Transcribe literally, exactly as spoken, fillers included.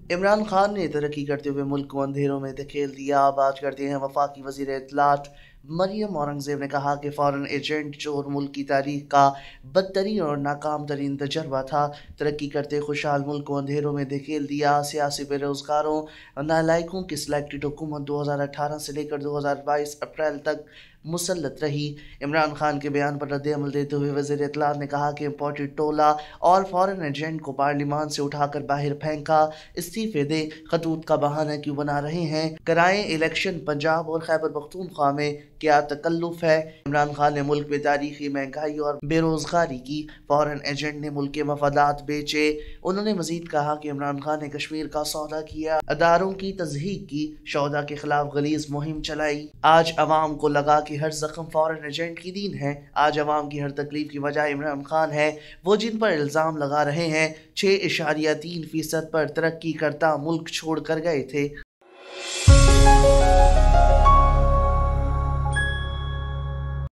इमरान खान ने तरक्की करते हुए मुल्क को अंधेरों में धकेल दिया। बात करते हैं वफाकी वज़ीर इत्तलात मरियम औरंगज़ेब ने कहा कि फ़ॉरेन एजेंट चोर मुल्क की तारीख का बदतरीन और नाकाम तरीन तजर्बा था। तरक्की करते खुशहाल मुल्क को अंधेरों में धकेल दिया। सियासी बेरोज़गारों और नालायकों की सिलेक्टेड हुकूमत दो हज़ार अठारह से लेकर दो हज़ार बाईस अप्रैल तक मुसल्लत रही। इमरान खान के बयान पर रद्द-ए-अमल देते हुए वज़ीर इत्तलात ने कहा कि इम्पोर्टेड टोला और फ़ॉरेन एजेंट को पार्लिमान से उठाकर बाहर फेंका। इस्तीफे दें, खतूत का बहाना क्यों बना रहे हैं? कराएं इलेक्शन। पंजाब और खैबर पख्तूनख्वा में क्या तकल्लुफ़ है? इमरान खान ने मुल्क में तारीखी महंगाई और बेरोज़गारी की। फ़ॉरेन एजेंट ने मुल्क के मफादात बेचे। उन्होंने मज़ीद कहा कि इमरान खान ने कश्मीर का सौदा किया, अदारों की तज़हीक की, शोधा के खिलाफ गलीज़ मुहिम चलाई। आज अवाम को लगा कि हर जख्म फ़ॉरेन एजेंट की दीन है। आज अवाम की हर तकलीफ की वजह इमरान खान है। वो जिन पर इल्ज़ाम लगा रहे हैं छः इशारिया तीन फीसद पर तरक्की करता मुल्क छोड़ कर गए थे।